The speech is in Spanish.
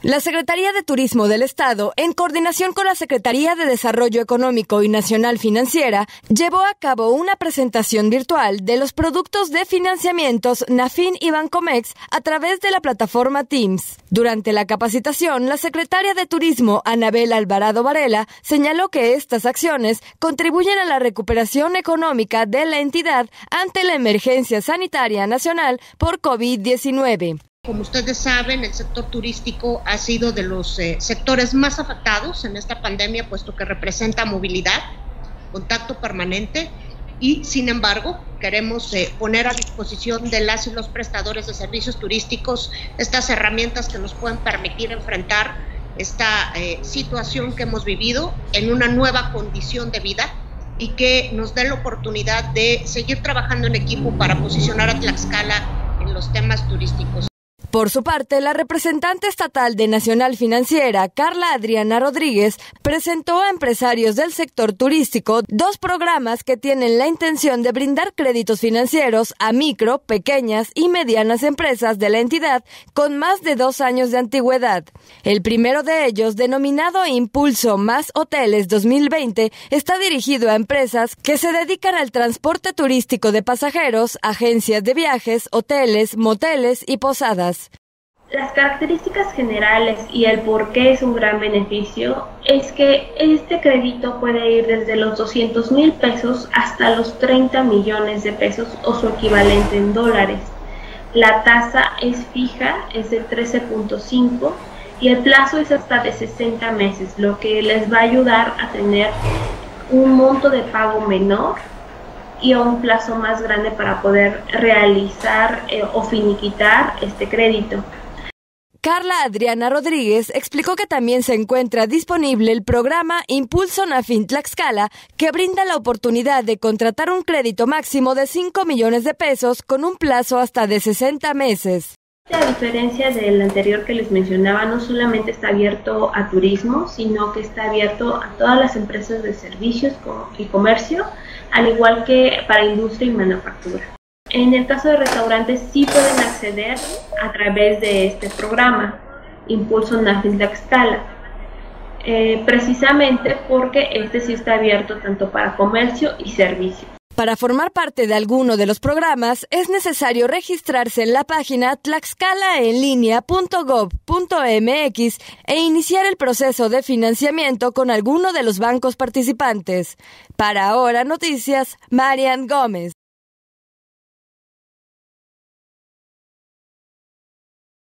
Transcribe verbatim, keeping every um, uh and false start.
La Secretaría de Turismo del Estado, en coordinación con la Secretaría de Desarrollo Económico y Nacional Financiera, llevó a cabo una presentación virtual de los productos de financiamientos Nafin y Bancomext a través de la plataforma Teams. Durante la capacitación, la secretaria de Turismo, Anabel Alvarado Varela, señaló que estas acciones contribuyen a la recuperación económica de la entidad ante la emergencia sanitaria nacional por COVID diecinueve. Como ustedes saben, el sector turístico ha sido de los eh, sectores más afectados en esta pandemia, puesto que representa movilidad, contacto permanente y, sin embargo, queremos eh, poner a disposición de las y los prestadores de servicios turísticos estas herramientas que nos pueden permitir enfrentar esta eh, situación que hemos vivido en una nueva condición de vida y que nos dé la oportunidad de seguir trabajando en equipo para posicionar a Tlaxcala en los temas turísticos. Por su parte, la representante estatal de Nacional Financiera, Carla Adriana Rodríguez, presentó a empresarios del sector turístico dos programas que tienen la intención de brindar créditos financieros a micro, pequeñas y medianas empresas de la entidad con más de dos años de antigüedad. El primero de ellos, denominado Impulso Más Hoteles dos mil veinte, está dirigido a empresas que se dedican al transporte turístico de pasajeros, agencias de viajes, hoteles, moteles y posadas. Las características generales y el por qué es un gran beneficio es que este crédito puede ir desde los doscientos mil pesos hasta los treinta millones de pesos o su equivalente en dólares. La tasa es fija, es de trece punto cinco y el plazo es hasta de sesenta meses, lo que les va a ayudar a tener un monto de pago menor y a un plazo más grande para poder realizar eh, o finiquitar este crédito. Carla Adriana Rodríguez explicó que también se encuentra disponible el programa Impulso Nafin Tlaxcala, que brinda la oportunidad de contratar un crédito máximo de cinco millones de pesos con un plazo hasta de sesenta meses. A diferencia del anterior que les mencionaba, no solamente está abierto a turismo, sino que está abierto a todas las empresas de servicios y comercio, al igual que para industria y manufactura. En el caso de restaurantes sí pueden acceder a través de este programa, Impulso Nafin Tlaxcala, eh, precisamente porque este sí está abierto tanto para comercio y servicio. Para formar parte de alguno de los programas es necesario registrarse en la página tlaxcala en línea punto gob punto mx e iniciar el proceso de financiamiento con alguno de los bancos participantes. Para Ahora Noticias, Marian Gómez.